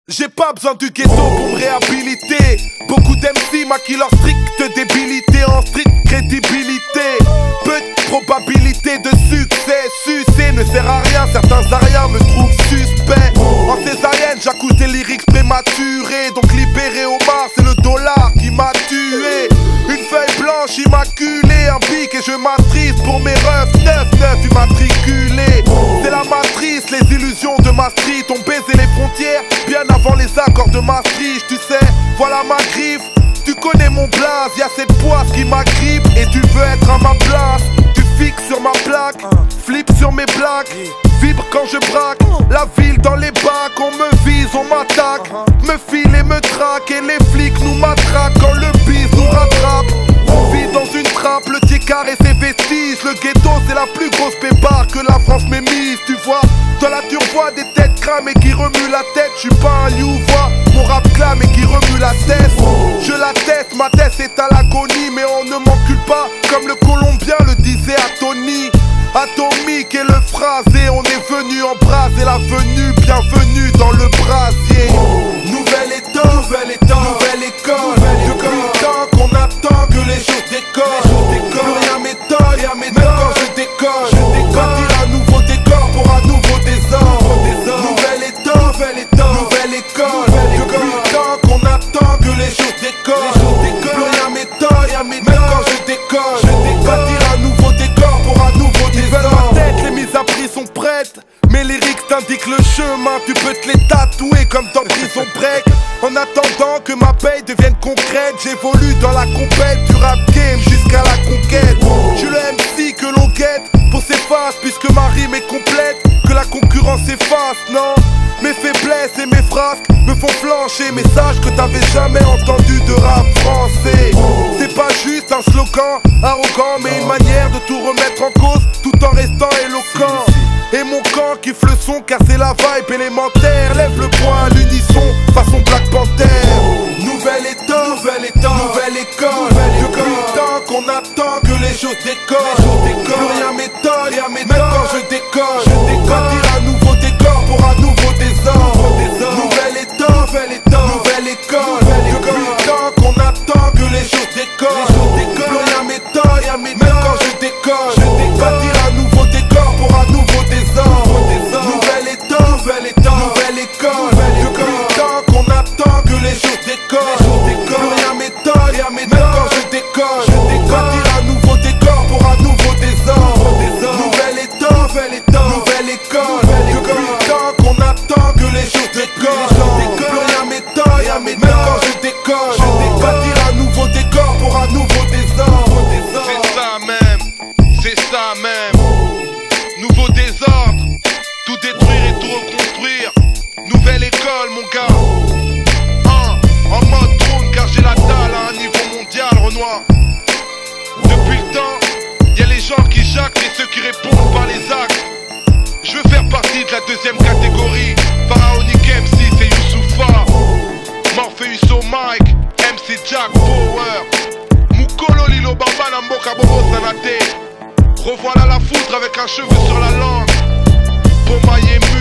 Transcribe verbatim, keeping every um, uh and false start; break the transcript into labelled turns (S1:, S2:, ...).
S1: J'ai pas besoin du ghetto pour me réhabiliter. Beaucoup d'M C maquillent leur stricte débilité en stricte crédibilité. Peu de probabilité de succès. Sucer ne sert à rien, certains ariens me trouvent suspect. En césarienne j'accouche des lyrics prématurés. Donc libéré au Mars, c'est le dollar qui m'a tué. Une feuille blanche immaculée, un bic et je m'attriste pour mes refs. Neuf, neuf immatriculés. C'est la matrice, les illusions de ma street ont baisé les frontières bien avant les accords de Maastricht. Tu sais, voilà ma griffe. Tu connais mon blaze, y'a cette poisse qui m'agrippe et tu veux être à ma place. Tu fixes sur ma plaque, flip sur mes blagues, vibre quand je braque. La ville dans les bacs, on me vise, on m'attaque. Me file et me traque et les flics nous matraquent quand le bis nous rattrape. On vit dans une trappe, le tiers et ses vestiges. Le ghetto c'est la plus grosse pépare que la France m'ait mise. Tu vois, dans la turbois des têtes cramées qui remuent la tête. Je suis pas un youvois, mon rap clame et qui remue la tête. Je l'atteste, ma tête est à l'agonie. Mais on ne m'encule pas comme le Colombien le disait à Tony. Atomique et le phrasé, on est venu embraser la venue. Bienvenue dans le brasier. Nouvel état, nouvel état, nouvelle école. Depuis le temps qu'on attend que les choses décollent. Plus rien m'étonne, même quand je décolle. Je bâtir un nouveau décor pour un nouveau désordre. Nouvel état, nouvel état, nouvelle école. Depuis le temps qu'on attend que les choses décollent. Plus rien m'étonne, même quand je décolle. Je bâtir un nouveau décor pour un nouveau désordre. Ma tête, les mises à prix sont prêtes. Mes lyrics t'indiquent le chemin, tu peux te les tatouer comme dans Prison Break. En attendant que ma paye devienne concrète, j'évolue dans la compète du rap game jusqu'à la conquête. Je suis le M C que l'on guette pour ses faces, puisque ma rime est complète, que la concurrence efface, non. Mes faiblesses et mes frasques me font flancher, mais sache que t'avais jamais entendu de rap français. C'est pas juste un slogan arrogant, mais une manière de tout remettre en cause tout en restant éloquent. Et mon camp kiffe le son car c'est la vibe élémentaire. Lève le poing à l'unisson, façon Black Panther. Nouvel état, nouvel état, nouvelle école. Depuis le temps qu'on attend que les choses décollent. Plus rien m'étonne, même quand je décolle. Bâtir un nouveau décor pour un nouveau désordre. Nouvel état, nouvel état, nouvelle école. Depuis le temps qu'on attend que les choses décollent. Plus rien m'étonne, même quand je décolle. Bâtir un nouveau décor pour un nouveau désordre. Nouvel état, nouvel état, nouvelle école. Depuis le temps qu'on attend que les choses décollent. Plus rien m'étonne, même quand je décolle. Bâtir un nouveau décor pour un nouveau désordre. Nouvel état, nouvel état, nouvelle école. Depuis le temps qu'on attend que les choses décollent. Plus rien m'étonne, même quand je décolle. Bâtir un nouveau décor pour un nouveau désordre.
S2: C'est ça même, c'est ça même. Nouveau désordre, tout détruire et tout reconstruire. Nouvelle école mon gars. Hein, en mode drone car j'ai la dalle à un niveau mondial, Renoir. Depuis le temps, y'a les gens qui jactent et ceux qui répondent par les actes. Je veux faire partie de la deuxième catégorie. Pharaonique M C c'est Youssoufa, Morpheus au mic, M C Jack Power, Mukolo Lilo Bamba Namboka Bobo Sanate. Revoilà la foudre avec un cheveu sur la langue. Pour mailler